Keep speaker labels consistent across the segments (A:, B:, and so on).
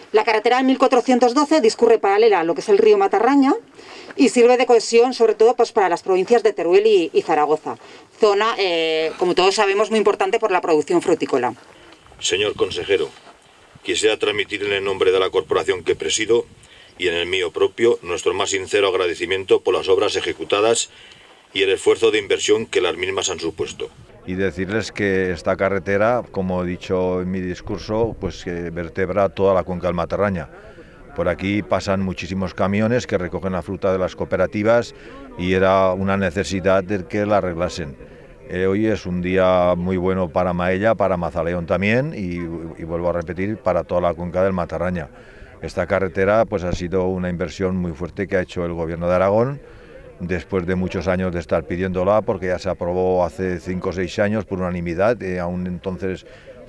A: La carretera 1412 discurre paralela a lo que es el río Matarraña y sirve de cohesión sobre todo pues, para las provincias de Teruel y Zaragoza, zona, como todos sabemos, muy importante por la producción frutícola.
B: Señor consejero, quisiera transmitir en el nombre de la corporación que presido y en el mío propio nuestro más sincero agradecimiento por las obras ejecutadas y el esfuerzo de inversión que las mismas han supuesto.
C: Y decirles que esta carretera, como he dicho en mi discurso, pues que vertebra toda la cuenca del Matarraña. Por aquí pasan muchísimos camiones que recogen la fruta de las cooperativas y era una necesidad de que la arreglasen. Hoy es un día muy bueno para Maella, para Mazaleón también y vuelvo a repetir, para toda la cuenca del Matarraña. Esta carretera pues ha sido una inversión muy fuerte que ha hecho el Gobierno de Aragón, después de muchos años de estar pidiéndola, porque ya se aprobó hace 5 o 6 años por unanimidad, aún entonces,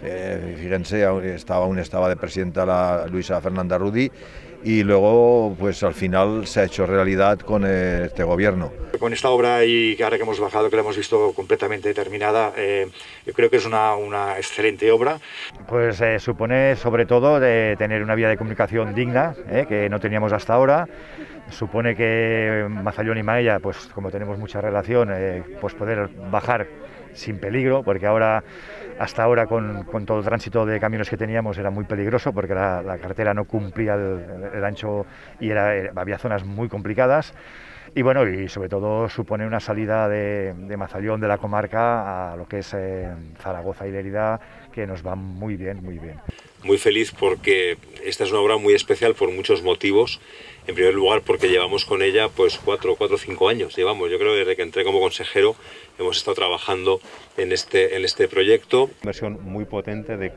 C: fíjense, aún estaba de presidenta la Luisa Fernanda Rudi, y luego pues al final se ha hecho realidad con este gobierno.
D: Con esta obra y ahora que hemos bajado, que la hemos visto completamente terminada, yo creo que es una excelente obra.
E: Pues supone sobre todo de tener una vía de comunicación digna, que no teníamos hasta ahora. Supone que Mazaleón y Maella, pues como tenemos mucha relación, pues poder bajar sin peligro, porque hasta ahora con todo el tránsito de camiones que teníamos era muy peligroso, porque la carretera no cumplía el ancho y había zonas muy complicadas. Y bueno, y sobre todo supone una salida de Mazaleón, de la comarca, a lo que es Zaragoza y Lérida, que nos va muy bien, muy bien.
B: Muy feliz porque esta es una obra muy especial por muchos motivos. En primer lugar porque llevamos con ella pues 4 o 5 años. Llevamos, yo creo desde que entré como consejero hemos estado trabajando en este proyecto.
F: Inversión muy potente de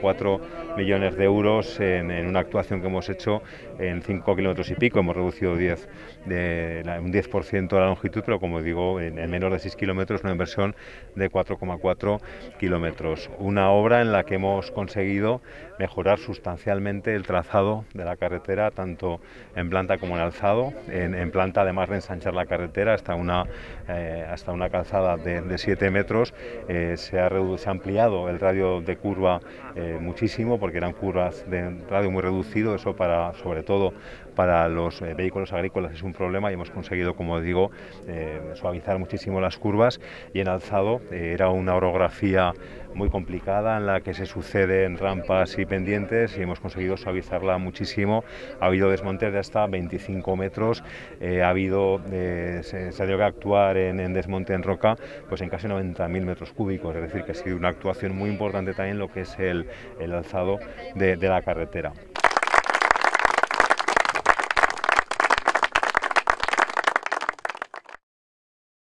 F: 4,4 millones de euros en una actuación que hemos hecho en 5 kilómetros y pico. Hemos reducido un 10% la longitud, pero como digo, en menos de 6 kilómetros, una inversión de 4,4 kilómetros. Una obra en la que hemos conseguido mejorar sustancialmente el trazado de la carretera, tanto en planta como en alzado. En planta, además de ensanchar la carretera hasta una calzada de 7 metros, se ha ampliado el radio de curva muchísimo, porque eran curvas de radio muy reducido. Eso sobre todo para los vehículos agrícolas es un problema, y hemos conseguido, como digo, suavizar muchísimo las curvas. Y en alzado era una orografía muy complicada en la que se suceden rampas y pendientes, y hemos conseguido suavizarla muchísimo. Ha habido desmontes de hasta 25 metros, se ha tenido que actuar en desmonte en roca pues en casi 90.000 metros cúbicos, es decir, que ha sido una actuación muy importante también lo que es el alzado de la carretera.